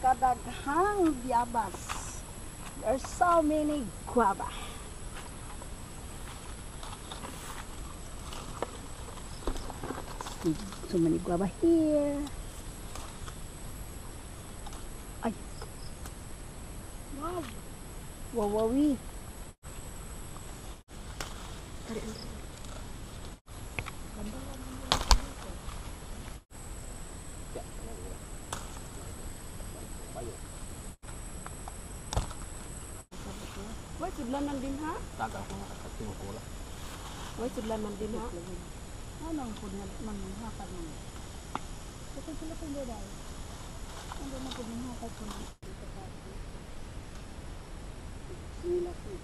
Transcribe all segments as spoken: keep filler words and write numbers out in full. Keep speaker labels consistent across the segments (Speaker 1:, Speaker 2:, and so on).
Speaker 1: Kadaghang biyabas. There's so many guava. So many guava here. Ay. Wow. Wow, wow, wow. Why sudlan man din ha?
Speaker 2: Tagal ko nga at tinukula.
Speaker 1: Why sudlan man din ha? Ano ang pud man hakat man? Kasi sila pud dai. Ano na pud man hakat ko. Sila pud.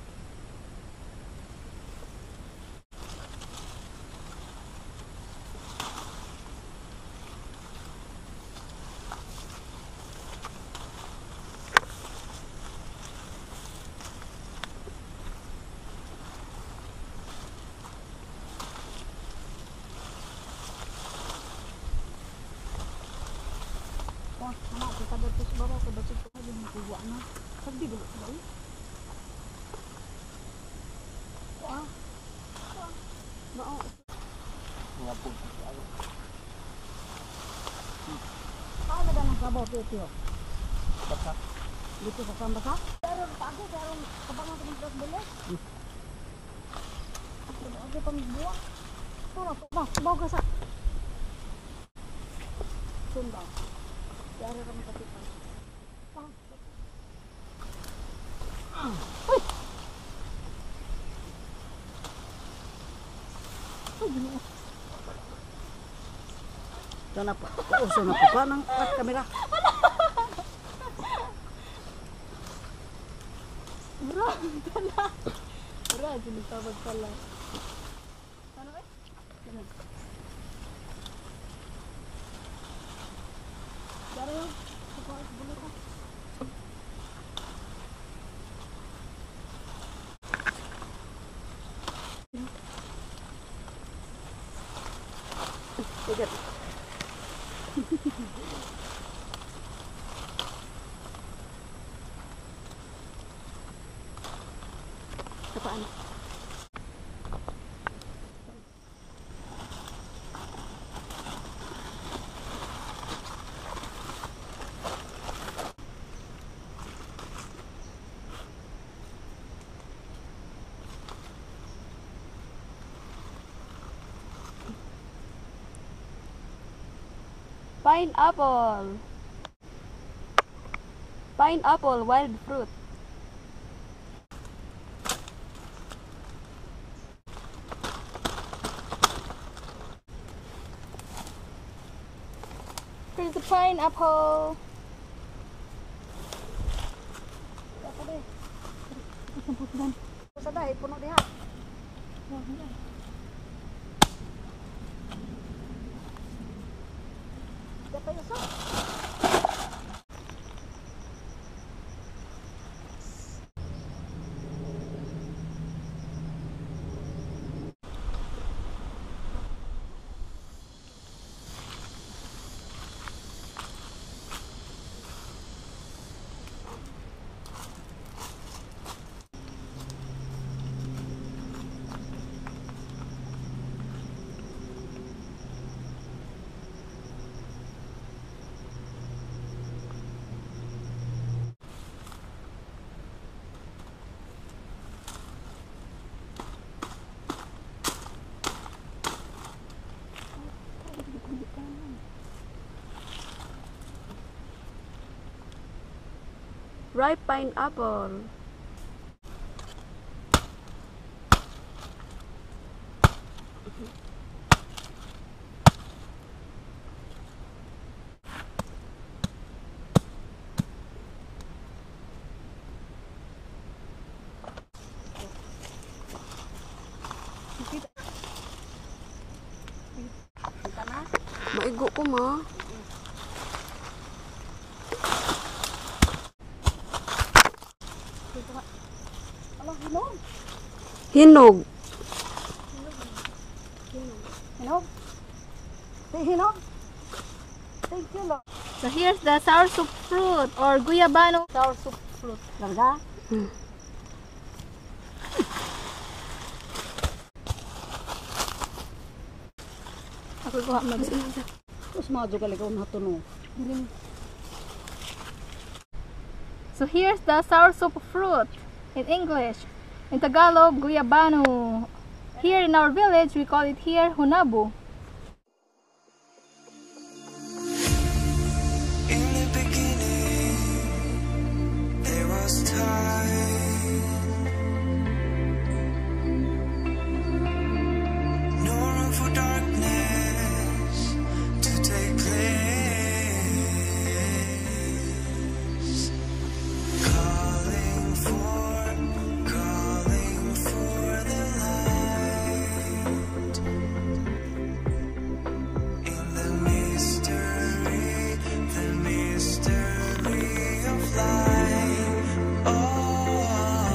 Speaker 1: Anak, kita betul bawa ke betul tu aja nak buat na. Sedih dulu sekali. Wah. Mau.
Speaker 2: Ngapun.
Speaker 1: Kau ada nak bawa ke itu?
Speaker 2: Basah.
Speaker 1: Itu kakak basah? Baru pagi baru kebangun terus boleh. Oke pembuang. Tolong, bawa bawa ke sana. Sumpah. Dari kami ketipan. Uy! Sana po. Oo, sana po. Paano ang kamera? Bro, pala. Bro, sinitawag pala. Ano ba? Dari yun. Sukuha sa bulo ko. Tigat. Apaan? Pineapple. Pineapple, wild fruit. Here's the pineapple. Sadai, puno diha. Dapat yun. Ripe pineapple. Maigo ko ma. Hinog. Hinog. Hinog. Hinog. Thank you, Lord.
Speaker 3: So here's the sour soup fruit or guyabano sour soup fruit.
Speaker 1: Larga?
Speaker 3: Ako kuha mag.
Speaker 1: Tapos mga ka ikaw na tuno.
Speaker 3: So here's the sour soup fruit in English. In Tagalog, guyabano. Here in our village, we call it here hunabu.
Speaker 4: In the beginning, there was time. No room for darkness to take place. Calling for, calling for the light. In the mystery, the mystery of life. Oh,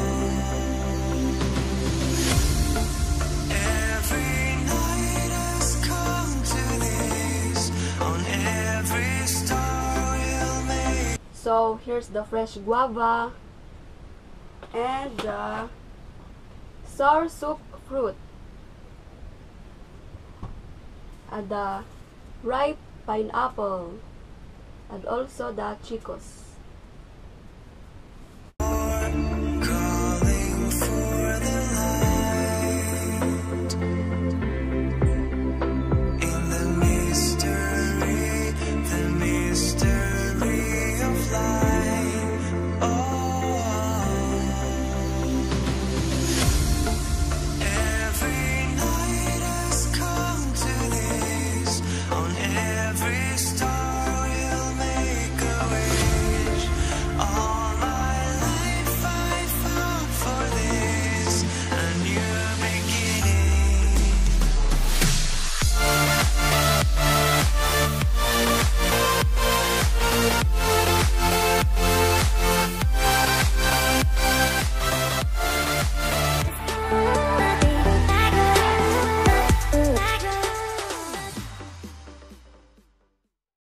Speaker 4: every night has come to this. On every star we'll make.
Speaker 5: So here's the fresh guava and the sour soup fruit and the ripe pineapple and also the chicos.